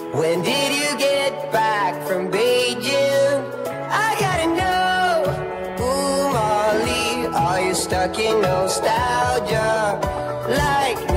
When did you get back from Beijing? I gotta know. Ooh, Molly, are you stuck in nostalgia? Like